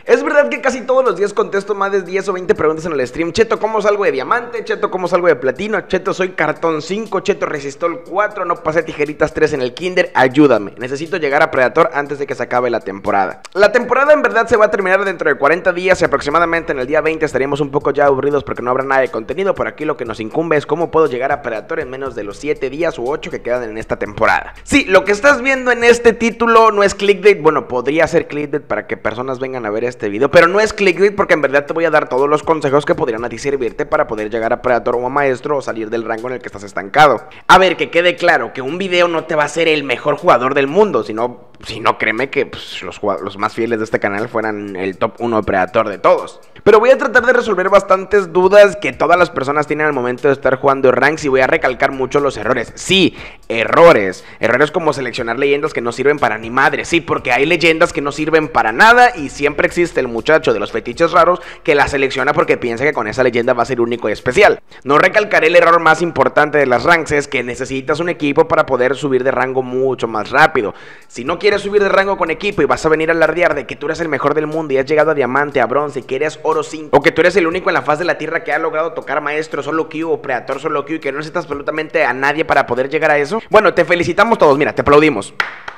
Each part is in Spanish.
Es verdad que casi todos los días contesto más de 10 o 20 preguntas en el stream. Cheto, ¿cómo salgo de diamante? Cheto, ¿cómo salgo de platino? Cheto, soy cartón 5. Cheto, resistol 4. No pasé tijeritas 3 en el kinder. Ayúdame. Necesito llegar a Predator antes de que se acabe la temporada. La temporada en verdad se va a terminar dentro de 40 días y aproximadamente en el día 20 estaríamos un poco ya aburridos porque no habrá nada de contenido. Por aquí lo que nos incumbe es cómo puedo llegar a Predator en menos de los 7 días u 8 que quedan en esta temporada. Sí, lo que estás viendo en este título no es clickbait. Bueno, podría ser clickbait para que personas vengan a ver este video, pero no es clickbait porque en verdad te voy a dar todos los consejos que podrían a ti servirte para poder llegar a Predator o a Maestro o salir del rango en el que estás estancado. A ver, que quede claro que un video no te va a hacer el mejor jugador del mundo, sino créeme que pues, los más fieles de este canal fueran el top 1 Predator de todos. Pero voy a tratar de resolver bastantes dudas que todas las personas tienen al momento de estar jugando ranks y voy a recalcar mucho los errores. Sí, errores. Errores como seleccionar leyendas que no sirven para ni madre. Sí, porque hay leyendas que no sirven para nada y siempre existe el muchacho de los fetiches raros que la selecciona porque piensa que con esa leyenda va a ser único y especial. No recalcaré el error más importante de las ranks, es que necesitas un equipo para poder subir de rango mucho más rápido. Si no quieres subir de rango con equipo y vas a venir a alardear de que tú eres el mejor del mundo y has llegado a diamante, a bronce y que eres oro 5, o que tú eres el único en la faz de la tierra que ha logrado tocar maestro solo Q o Predator solo Q y que no necesitas absolutamente a nadie para poder llegar a eso, bueno, te felicitamos todos, mira, te aplaudimos.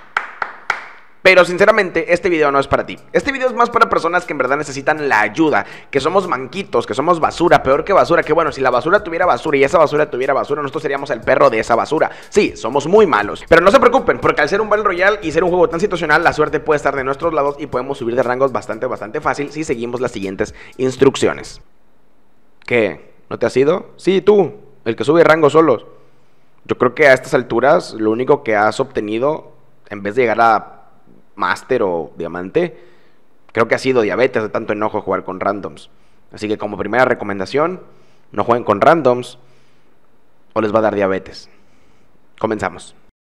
Pero sinceramente este video no es para ti. Este video es más para personas que en verdad necesitan la ayuda, que somos manquitos, que somos basura, peor que basura, que bueno, si la basura tuviera basura y esa basura tuviera basura, nosotros seríamos el perro de esa basura. Sí, somos muy malos, pero no se preocupen, porque al ser un Battle Royale y ser un juego tan situacional, la suerte puede estar de nuestros lados y podemos subir de rangos bastante fácil si seguimos las siguientes instrucciones. ¿Qué? ¿No te has ido? Sí, tú, el que sube rango solos. Yo creo que a estas alturas lo único que has obtenido, en vez de llegar a Master o Diamante, creo que ha sido diabetes de tanto enojo jugar con randoms. Así que como primera recomendación, no jueguen con randoms o les va a dar diabetes. Comenzamos.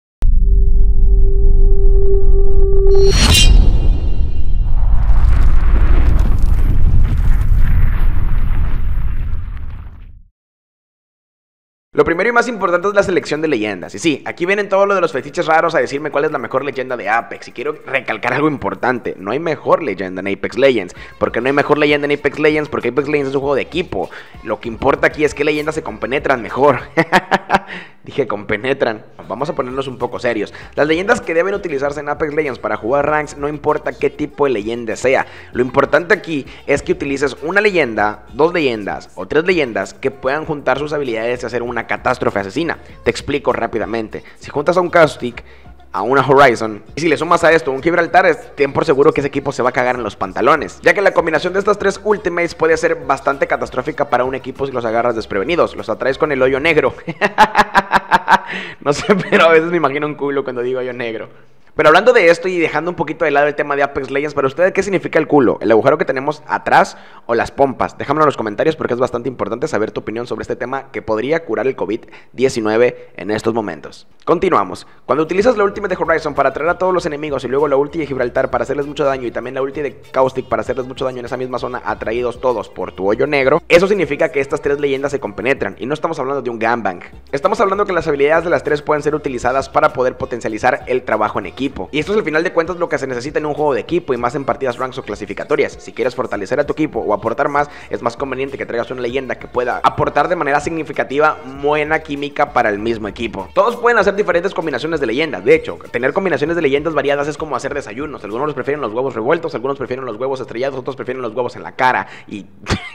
Lo primero y más importante es la selección de leyendas. Y sí, aquí vienen todo lo de los fetiches raros a decirme cuál es la mejor leyenda de Apex. Y quiero recalcar algo importante. No hay mejor leyenda en Apex Legends. ¿Por qué no hay mejor leyenda en Apex Legends? Porque Apex Legends es un juego de equipo. Lo que importa aquí es qué leyendas se compenetran mejor. Dije compenetran. Vamos a ponernos un poco serios. Las leyendas que deben utilizarse en Apex Legends para jugar ranks, no importa qué tipo de leyenda sea. Lo importante aquí es que utilices una leyenda, 2 leyendas o 3 leyendas que puedan juntar sus habilidades y hacer una catástrofe asesina. Te explico rápidamente. Si juntas a un Caustic, a una Horizon, y si le sumas a esto un Gibraltar, ten por seguro que ese equipo se va a cagar en los pantalones, ya que la combinación de estas 3 ultimates puede ser bastante catastrófica para un equipo si los agarras desprevenidos, los atraes con el hoyo negro. No sé, pero a veces me imagino un culo cuando digo hoyo negro. Pero hablando de esto y dejando un poquito de lado el tema de Apex Legends, para ustedes, ¿qué significa el culo? ¿El agujero que tenemos atrás o las pompas? Déjamelo en los comentarios porque es bastante importante saber tu opinión sobre este tema que podría curar el COVID-19 en estos momentos. Continuamos. Cuando utilizas la ulti de Horizon para atraer a todos los enemigos y luego la ulti de Gibraltar para hacerles mucho daño y también la ulti de Caustic para hacerles mucho daño en esa misma zona, atraídos todos por tu hoyo negro, eso significa que estas 3 leyendas se compenetran y no estamos hablando de un gangbang. Estamos hablando que las habilidades de las 3 pueden ser utilizadas para poder potencializar el trabajo en equipo. Y esto es al final de cuentas lo que se necesita en un juego de equipo y más en partidas ranks o clasificatorias. Si quieres fortalecer a tu equipo o aportar más, es más conveniente que traigas una leyenda que pueda aportar de manera significativa buena química para el mismo equipo. Todos pueden hacer diferentes combinaciones de leyendas. De hecho, tener combinaciones de leyendas variadas es como hacer desayunos. Algunos prefieren los huevos revueltos, algunos prefieren los huevos estrellados, otros prefieren los huevos en la cara y...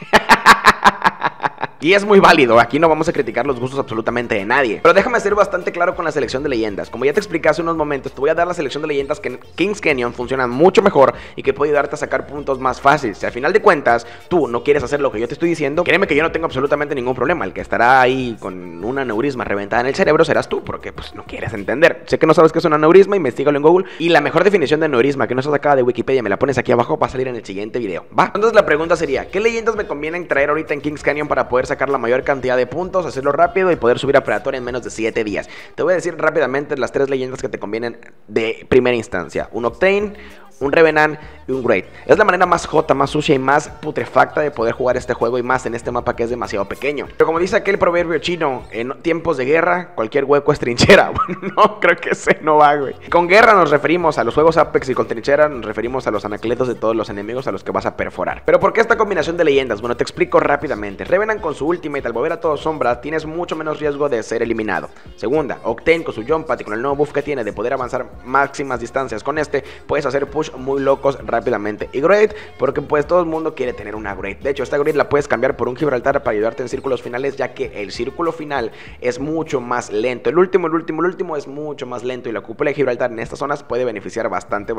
Y es muy válido, aquí no vamos a criticar los gustos absolutamente de nadie. Pero déjame ser bastante claro con la selección de leyendas. Como ya te expliqué hace unos momentos, te voy a dar la selección de leyendas que en Kings Canyon funcionan mucho mejor y que puede ayudarte a sacar puntos más fáciles. Si al final de cuentas tú no quieres hacer lo que yo te estoy diciendo, créeme que yo no tengo absolutamente ningún problema. El que estará ahí con un aneurisma reventada en el cerebro serás tú, porque pues no quieres entender. Sé que no sabes qué es un aneurisma, investígalo en Google. Y la mejor definición de aneurisma que no está sacada de Wikipedia, me la pones aquí abajo, va a salir en el siguiente video, ¿va? Entonces la pregunta sería, ¿qué leyendas me convienen traer ahorita en Kings Canyon para poder sacar la mayor cantidad de puntos, hacerlo rápido y poder subir a Predator en menos de 7 días? Te voy a decir rápidamente las 3 leyendas que te convienen de primera instancia: un Octane, un Revenant y un Great. Es la manera más jota, más sucia y más putrefacta de poder jugar este juego, y más en este mapa que es demasiado pequeño. Pero como dice aquel proverbio chino, en tiempos de guerra cualquier hueco es trinchera. Bueno, no, creo que ese no va, güey. Con guerra nos referimos a los juegos Apex, y con trinchera nos referimos a los anacletos de todos los enemigos a los que vas a perforar. Pero ¿por qué esta combinación de leyendas? Bueno, te explico rápidamente. Revenant con su ultimate, al volver a todo sombra, tienes mucho menos riesgo de ser eliminado. Segunda, Octane con su jump pad y con el nuevo buff que tiene de poder avanzar máximas distancias con este, puedes hacer push muy locos rápidamente. Y Great, porque pues todo el mundo quiere tener una Great. De hecho, esta Great la puedes cambiar por un Gibraltar para ayudarte en círculos finales, ya que el círculo final es mucho más lento. El último es mucho más lento, y la cúpula de Gibraltar en estas zonas puede beneficiar bastante,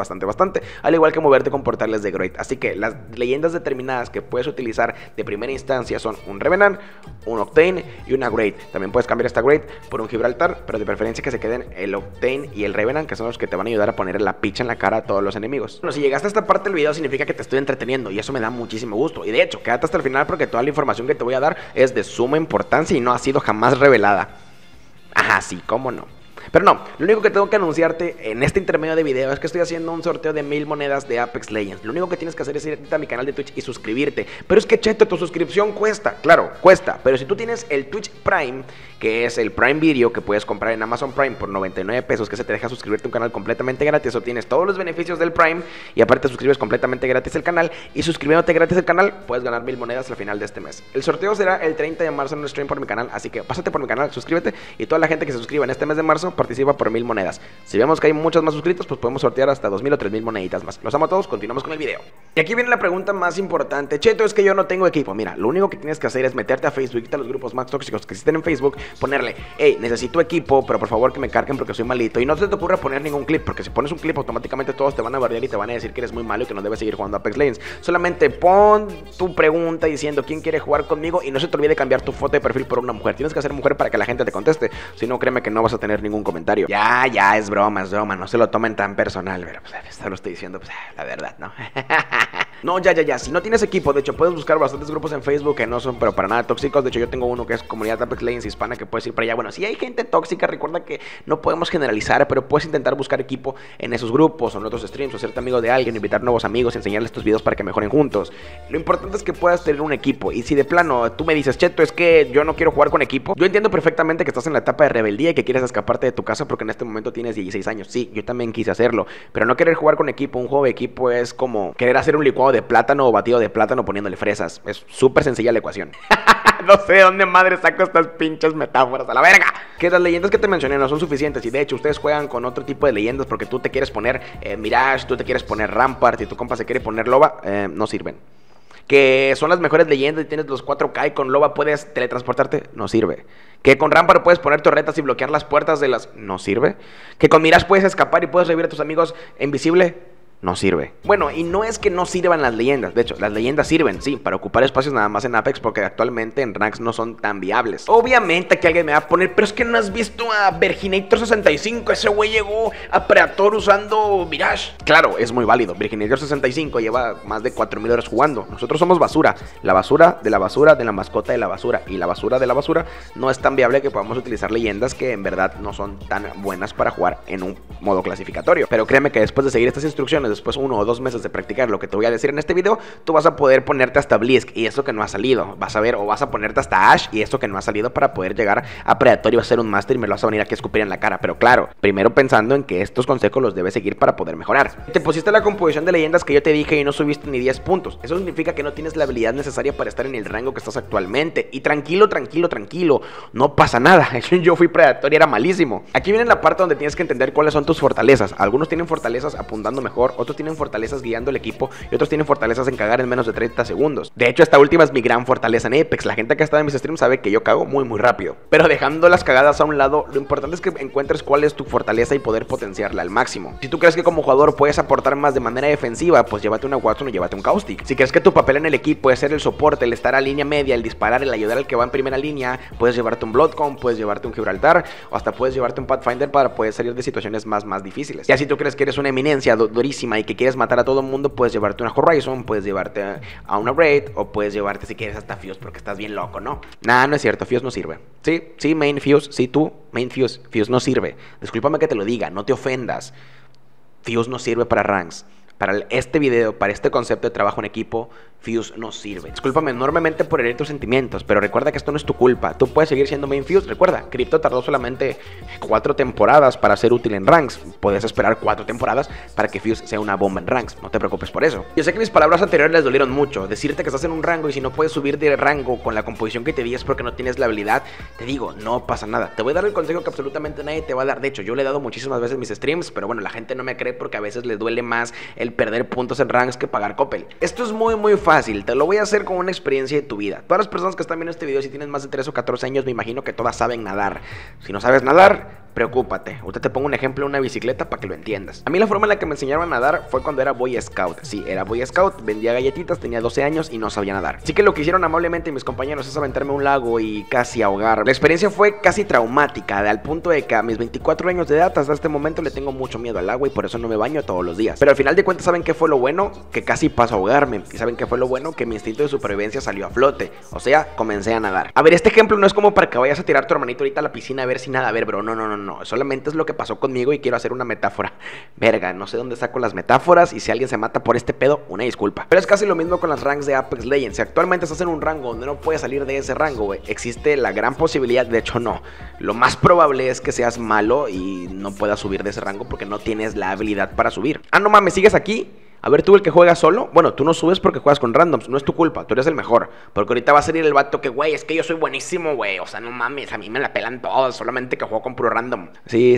al igual que moverte con portales de Great. Así que las leyendas determinadas que puedes utilizar de primera instancia son un Revenant, un Octane y una Great. También puedes cambiar esta Great por un Gibraltar, pero de preferencia que se queden el Octane y el Revenant, que son los que te van a ayudar a poner la picha en la cara a todos los enemigos. Bueno, si llegaste a esta parte del video significa que te estoy entreteniendo, y eso me da muchísimo gusto. Y de hecho, quédate hasta el final porque toda la información que te voy a dar es de suma importancia y no ha sido jamás revelada. Ajá, sí, cómo no. Pero no, lo único que tengo que anunciarte en este intermedio de video es que estoy haciendo un sorteo de 1000 monedas de Apex Legends. Lo único que tienes que hacer es irte a mi canal de Twitch y suscribirte. Pero es que, cheto, tu suscripción cuesta. Claro, cuesta. Pero si tú tienes el Twitch Prime, que es el Prime Video que puedes comprar en Amazon Prime por 99 pesos, que se te deja suscribirte a un canal completamente gratis, obtienes todos los beneficios del Prime y aparte suscribes completamente gratis el canal. Y suscribiéndote gratis al canal, puedes ganar 1000 monedas al final de este mes. El sorteo será el 30 de marzo en un stream por mi canal, así que pásate por mi canal, suscríbete, y toda la gente que se suscriba en este mes de marzo participa por 1000 monedas. Si vemos que hay muchos más suscritos, pues podemos sortear hasta 2000 o 3000 moneditas más. Los amo a todos, continuamos con el video. Y aquí viene la pregunta más importante. Cheto, es que yo no tengo equipo. Mira, lo único que tienes que hacer es meterte a Facebook, a los grupos más tóxicos que existen en Facebook, ponerle, hey, necesito equipo, pero por favor que me carguen porque soy malito. Y no se te ocurra poner ningún clip, porque si pones un clip automáticamente todos te van a bardear y te van a decir que eres muy malo y que no debes seguir jugando Apex Legends. Solamente pon tu pregunta diciendo quién quiere jugar conmigo, y no se te olvide cambiar tu foto de perfil por una mujer. Tienes que ser mujer para que la gente te conteste, si no, créeme que no vas a tener ningún comentario. Ya, es broma, no se lo tomen tan personal, pero pues esto lo estoy diciendo, pues la verdad, ¿no? No, ya, si no tienes equipo, de hecho puedes buscar bastantes grupos en Facebook que no son pero para nada tóxicos. De hecho yo tengo uno que es Comunidad Apex Legends Hispana, que puedes ir para allá. Bueno, si hay gente tóxica, recuerda que no podemos generalizar, pero puedes intentar buscar equipo en esos grupos o en otros streams, o hacerte amigo de alguien, invitar nuevos amigos, enseñarles estos videos para que mejoren juntos. Lo importante es que puedas tener un equipo. Y si de plano tú me dices, Cheto, es que yo no quiero jugar con equipo, yo entiendo perfectamente que estás en la etapa de rebeldía y que quieres escaparte de tu casa porque en este momento tienes 16 años. Sí, yo también quise hacerlo, pero no querer jugar con equipo, un juego de equipo es como querer hacer un licuado de plátano o batido de plátano poniéndole fresas. Es súper sencilla la ecuación. No sé de dónde madre saco estas pinches metáforas, a la verga. Que las leyendas que te mencioné no son suficientes, y de hecho ustedes juegan con otro tipo de leyendas porque tú te quieres poner Mirage, tú te quieres poner Rampart y tu compa se quiere poner Loba, no sirven. Que son las mejores leyendas y tienes los 4K y con Loba puedes teletransportarte, no sirve. Que con Rampart puedes poner torretas y bloquear las puertas de las... no sirve. Que con Mirage puedes escapar y puedes revivir a tus amigos invisible, no sirve. Bueno, y no es que no sirvan las leyendas. De hecho, las leyendas sirven, sí, para ocupar espacios nada más en Apex, porque actualmente en ranks no son tan viables. Obviamente que alguien me va a poner, pero es que no has visto a Virginator 65. Ese güey llegó a Predator usando Mirage. Claro, es muy válido. Virginator 65 lleva más de 4000 horas jugando. Nosotros somos basura. La basura de la basura de la mascota de la basura. Y la basura de la basura no es tan viable que podamos utilizar leyendas que en verdad no son tan buenas para jugar en un modo clasificatorio. Pero créeme que después de seguir estas instrucciones, después 1 o 2 meses de practicar lo que te voy a decir en este video, tú vas a poder ponerte hasta Blisk y eso que no ha salido, vas a ver, o vas a ponerte hasta Ash y eso que no ha salido para poder llegar a Predator y vas a ser un Master y me lo vas a venir aquí a escupir en la cara. Pero claro, primero pensando en que estos consejos los debes seguir para poder mejorar. Te pusiste la composición de leyendas que yo te dije y no subiste ni 10 puntos. Eso significa que no tienes la habilidad necesaria para estar en el rango que estás actualmente. Y tranquilo, no pasa nada. Yo fui Predator y era malísimo. Aquí viene la parte donde tienes que entender cuáles son tus fortalezas. Algunos tienen fortalezas apuntando mejor, otros tienen fortalezas guiando el equipo y otros tienen fortalezas en cagar en menos de 30 segundos. De hecho, esta última es mi gran fortaleza en Apex. La gente que ha estado en mis streams sabe que yo cago muy rápido. Pero dejando las cagadas a un lado, lo importante es que encuentres cuál es tu fortaleza y poder potenciarla al máximo. Si tú crees que como jugador puedes aportar más de manera defensiva, pues llévate una Wattson o llévate un Caustic. Si crees que tu papel en el equipo es ser el soporte, el estar a línea media, el disparar, el ayudar al que va en primera línea, puedes llevarte un Bloodcomb, puedes llevarte un Gibraltar o hasta puedes llevarte un Pathfinder para poder salir de situaciones más difíciles. Y así tú crees que eres una eminencia durísima y que quieres matar a todo el mundo, puedes llevarte una Horizon, puedes llevarte a una Raid o puedes llevarte si quieres hasta Fuse porque estás bien loco, ¿no? Nah, no es cierto, Fuse no sirve. Sí, main Fuse, sí tú, main Fuse no sirve. Discúlpame que te lo diga, no te ofendas. Fuse no sirve para ranks. para este video, para este concepto de trabajo en equipo, Fuse no sirve. Discúlpame enormemente por herir tus sentimientos, pero recuerda que esto no es tu culpa. Tú puedes seguir siendo main Fuse. Recuerda, Crypto tardó solamente 4 temporadas para ser útil en ranks. Puedes esperar 4 temporadas para que Fuse sea una bomba en ranks. No te preocupes por eso. Yo sé que mis palabras anteriores les dolieron mucho. Decirte que estás en un rango y si no puedes subir de rango con la composición que te di es porque no tienes la habilidad. Te digo, no pasa nada. Te voy a dar el consejo que absolutamente nadie te va a dar. De hecho, yo le he dado muchísimas veces mis streams, pero bueno, la gente no me cree porque a veces les duele más el perder puntos en ranks que pagar Coppel. Esto es muy fácil. Te lo voy a hacer con una experiencia de tu vida. Todas las personas que están viendo este video, si tienen más de 13 o 14 años, me imagino que todas saben nadar. Si no sabes nadar, preocúpate. Ahorita te pongo un ejemplo de una bicicleta para que lo entiendas. A mí la forma en la que me enseñaron a nadar fue cuando era Boy Scout. Sí, era Boy Scout, vendía galletitas, tenía 12 años y no sabía nadar. Así que lo que hicieron amablemente mis compañeros es aventarme a un lago y casi ahogar. La experiencia fue casi traumática, al punto de que a mis 24 años de edad hasta este momento le tengo mucho miedo al agua y por eso no me baño todos los días. Pero al final de cuentas, ¿saben qué fue lo bueno? Que casi paso a ahogarme. ¿Y saben qué fue lo bueno? Que mi instinto de supervivencia salió a flote. O sea, comencé a nadar. A ver, este ejemplo no es como para que vayas a tirar a tu hermanito ahorita a la piscina a ver si nada. A ver, bro, no. Solamente es lo que pasó conmigo y quiero hacer una metáfora. Verga, no sé dónde saco las metáforas y si alguien se mata por este pedo, una disculpa. Pero es casi lo mismo con las ranks de Apex Legends. Si actualmente estás en un rango donde no puedes salir de ese rango, güey, existe la gran posibilidad, de hecho no, lo más probable es que seas malo y no puedas subir de ese rango porque no tienes la habilidad para subir. Ah, no mames, ¿sigues aquí? A ver, tú el que juega solo, bueno, tú no subes porque juegas con randoms, no es tu culpa, tú eres el mejor. Porque ahorita va a salir el vato que, güey, es que yo soy buenísimo, güey, o sea, no mames, a mí me la pelan todos, solamente que juego con puro random. Sí,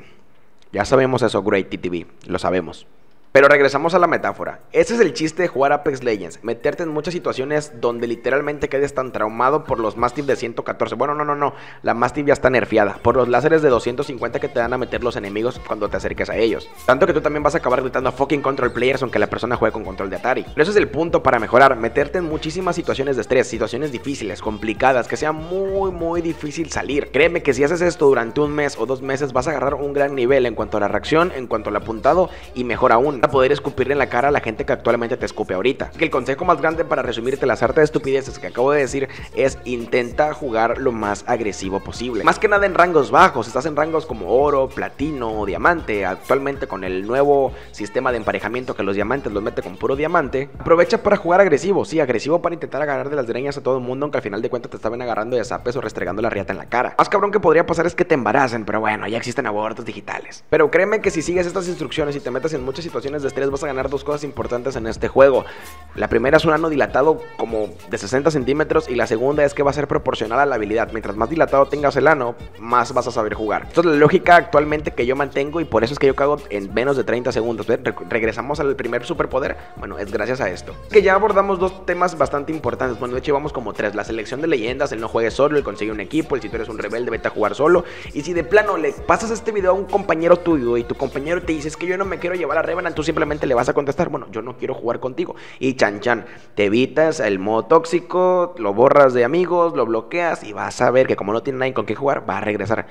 ya sabemos eso, Great TTV, lo sabemos. Pero regresamos a la metáfora. Ese es el chiste de jugar Apex Legends. Meterte en muchas situaciones donde literalmente quedes tan traumado por los Mastiff de 114. Bueno, no. La Mastiff ya está nerfeada. Por los láseres de 250 que te dan a meter los enemigos cuando te acerques a ellos. Tanto que tú también vas a acabar gritando a fucking control players aunque la persona juegue con control de Atari. Pero ese es el punto para mejorar. Meterte en muchísimas situaciones de estrés. Situaciones difíciles, complicadas, que sea muy difícil salir. Créeme que si haces esto durante un mes o 2 meses vas a agarrar un gran nivel en cuanto a la reacción, en cuanto al apuntado y mejor aún, a poder escupirle en la cara a la gente que actualmente te escupe ahorita. Que el consejo más grande para resumirte la sarta de estupideces que acabo de decir es intenta jugar lo más agresivo posible. Más que nada en rangos bajos, estás en rangos como oro, platino o diamante. Actualmente con el nuevo sistema de emparejamiento que los diamantes los mete con puro diamante, aprovecha para jugar agresivo, sí, agresivo para intentar agarrar de las greñas a todo el mundo, aunque al final de cuentas te estaban agarrando de zapes o restregando la riata en la cara. Más cabrón que podría pasar es que te embaracen, pero bueno, ya existen abortos digitales. Pero créeme que si sigues estas instrucciones y te metes en muchas situaciones de estrés vas a ganar 2 cosas importantes en este juego. La primera es un ano dilatado como de 60 centímetros y la segunda es que va a ser proporcional a la habilidad. Mientras más dilatado tengas el ano, más vas a saber jugar. Esto es la lógica actualmente que yo mantengo y por eso es que yo cago en menos de 30 segundos. Regresamos al primer superpoder. Bueno, es gracias a esto. Que ya abordamos 2 temas bastante importantes. Bueno, de hecho llevamos como 3. La selección de leyendas, el no juegue solo, el conseguir un equipo, el si tú eres un rebelde, vete a jugar solo. Y si de plano le pasas este video a un compañero tuyo y tu compañero te dice es que yo no me quiero llevar a Revenant, tú simplemente le vas a contestar, bueno, yo no quiero jugar contigo. Y chan, te evitas el modo tóxico, lo borras de amigos, lo bloqueas y vas a ver que como no tiene nadie con qué jugar, va a regresar.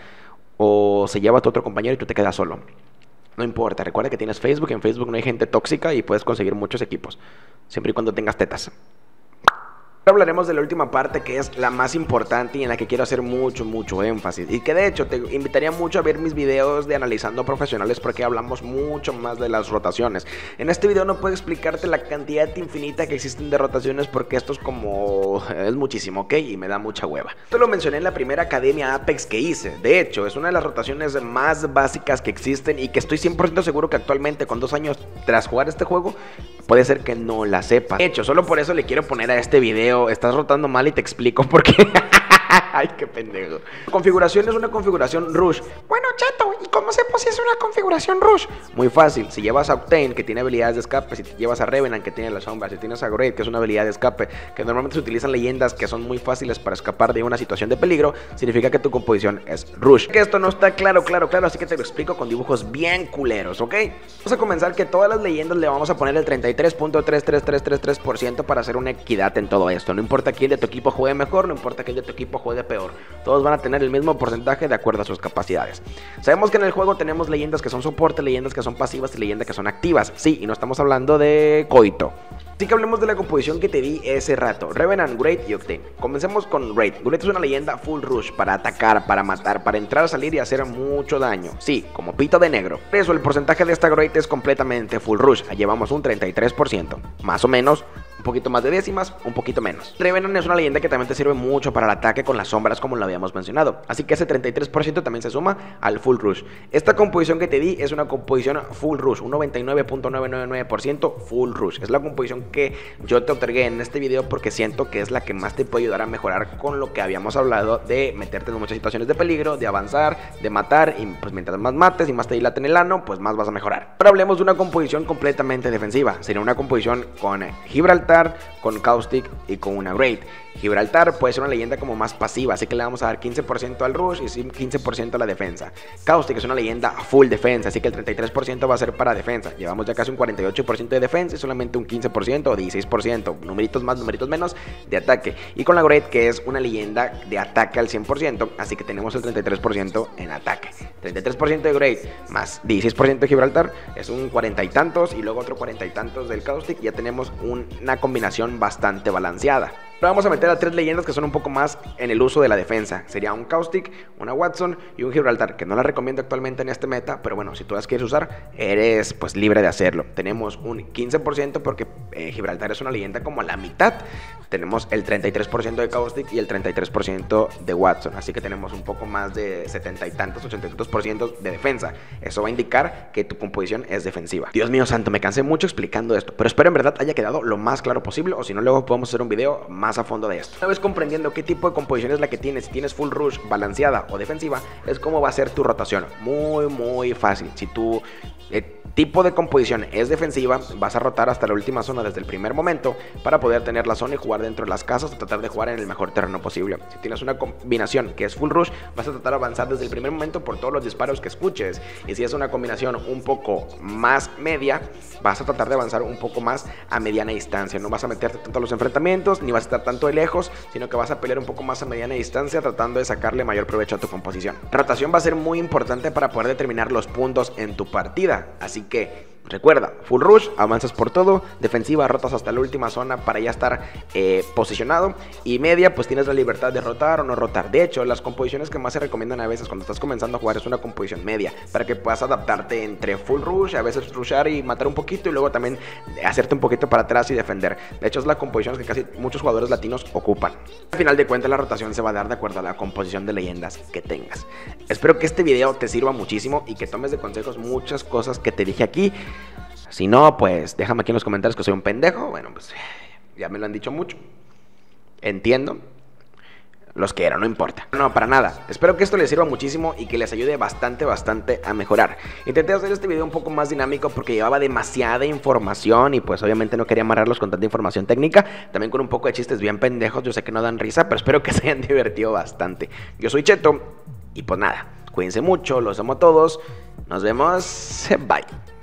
O se lleva a tu otro compañero y tú te quedas solo. No importa, recuerda que tienes Facebook, en Facebook no hay gente tóxica y puedes conseguir muchos equipos, siempre y cuando tengas tetas. Ahora hablaremos de la última parte que es la más importante y en la que quiero hacer mucho énfasis. Y que de hecho te invitaría mucho a ver mis videos de analizando profesionales porque hablamos mucho más de las rotaciones. En este video no puedo explicarte la cantidad infinita que existen de rotaciones porque esto es como... es muchísimo, ¿ok? Y me da mucha hueva. Esto lo mencioné en la primera academia Apex que hice. De hecho, es una de las rotaciones más básicas que existen y que estoy 100% seguro que actualmente con 2 años tras jugar este juego puede ser que no la sepas. De hecho, solo por eso le quiero poner a este video estás rotando mal y te explico por qué. Ay, qué pendejo. Configuración es una configuración rush. Bueno, chato, ¿y cómo sé si es una configuración rush? Muy fácil, si llevas a Octane, que tiene habilidades de escape, si te llevas a Revenant, que tiene la sombra, si tienes a Great, que es una habilidad de escape, que normalmente se utilizan leyendas que son muy fáciles para escapar de una situación de peligro, significa que tu composición es rush. Que esto no está claro, así que te lo explico con dibujos bien culeros, ¿ok? Vamos a comenzar que todas las leyendas le vamos a poner el 33.33333% para hacer una equidad en todo esto. No importa quién de tu equipo juegue mejor, no importa quién de tu equipo juegue peor. Todos van a tener el mismo porcentaje de acuerdo a sus capacidades. Sabemos que en el juego tenemos leyendas que son soporte, leyendas que son pasivas y leyendas que son activas. Sí, y no estamos hablando de coito. Así que hablemos de la composición que te di ese rato. Revenant, Great y Octane. Comencemos con Great. Great es una leyenda full rush para atacar, para matar, para entrar, salir y hacer mucho daño. Sí, como pito de negro. Por eso el porcentaje de esta Great es completamente full rush. Allí llevamos un 33%. Más o menos. Un poquito más de décimas, un poquito menos. Revenant es una leyenda que también te sirve mucho para el ataque con las sombras, como lo habíamos mencionado. Así que ese 33% también se suma al full rush. Esta composición que te di es una composición full rush, un 99.999% full rush. Es la composición que yo te otorgué en este video porque siento que es la que más te puede ayudar a mejorar con lo que habíamos hablado de meterte en muchas situaciones de peligro, de avanzar, de matar, y pues mientras más mates y más te dilaten el ano, pues más vas a mejorar. Ahora hablemos de una composición completamente defensiva. Sería una composición con Gibraltar, con Caustic y con una Great. Gibraltar puede ser una leyenda como más pasiva, así que le vamos a dar 15% al rush y 15% a la defensa. Caustic es una leyenda full defensa, así que el 33% va a ser para defensa. Llevamos ya casi un 48% de defensa y solamente un 15% o 16%, numeritos más, numeritos menos, de ataque. Y con la Great, que es una leyenda de ataque al 100%, así que tenemos el 33% en ataque. 33% de Great más 16% de Gibraltar es un 40 y tantos, y luego otro 40 y tantos del Caustic, y ya tenemos una combinación bastante balanceada. Ahora vamos a meter a tres leyendas que son un poco más en el uso de la defensa. Sería un Caustic, una Watson y un Gibraltar, que no la recomiendo actualmente en este meta, pero bueno, si tú las quieres usar, eres pues libre de hacerlo. Tenemos un 15% porque Gibraltar es una leyenda como a la mitad. Tenemos el 33% de Caustic y el 33% de Watson, así que tenemos un poco más de 70 y tantos, 80 y tantos % de defensa. Eso va a indicar que tu composición es defensiva. Dios mío santo, me cansé mucho explicando esto, pero espero en verdad haya quedado lo más claro posible, o si no, luego podemos hacer un video más a fondo de esto. Una vez comprendiendo qué tipo de composición es la que tienes, si tienes full rush, balanceada o defensiva, es como va a ser tu rotación. Muy fácil. Si tu tipo de composición es defensiva, vas a rotar hasta la última zona desde el primer momento para poder tener la zona y jugar dentro de las casas o tratar de jugar en el mejor terreno posible. Si tienes una combinación que es full rush, vas a tratar de avanzar desde el primer momento por todos los disparos que escuches. Y si es una combinación un poco más media, vas a tratar de avanzar un poco más a mediana distancia. No vas a meterte tanto a los enfrentamientos, ni vas a estar tanto de lejos, sino que vas a pelear un poco más a mediana distancia, tratando de sacarle mayor provecho a tu composición. La rotación va a ser muy importante para poder determinar los puntos en tu partida, así que recuerda, full rush, avanzas por todo, defensiva, rotas hasta la última zona para ya estar posicionado, y media, pues tienes la libertad de rotar o no rotar. De hecho, las composiciones que más se recomiendan a veces cuando estás comenzando a jugar es una composición media, para que puedas adaptarte entre full rush, a veces rushar y matar un poquito, y luego también hacerte un poquito para atrás y defender. De hecho, es la composición que casi muchos jugadores latinos ocupan. Al final de cuentas, la rotación se va a dar de acuerdo a la composición de leyendas que tengas. Espero que este video te sirva muchísimo y que tomes de consejos muchas cosas que te dije aquí. Si no, pues déjame aquí en los comentarios que soy un pendejo. Bueno, pues ya me lo han dicho mucho. Entiendo. Los quiero, no importa. No, para nada. Espero que esto les sirva muchísimo y que les ayude bastante a mejorar. Intenté hacer este video un poco más dinámico porque llevaba demasiada información y pues obviamente no quería amarrarlos con tanta información técnica. También con un poco de chistes bien pendejos. Yo sé que no dan risa, pero espero que se hayan divertido bastante. Yo soy Cheto y pues nada, cuídense mucho, los amo a todos. Nos vemos. Bye.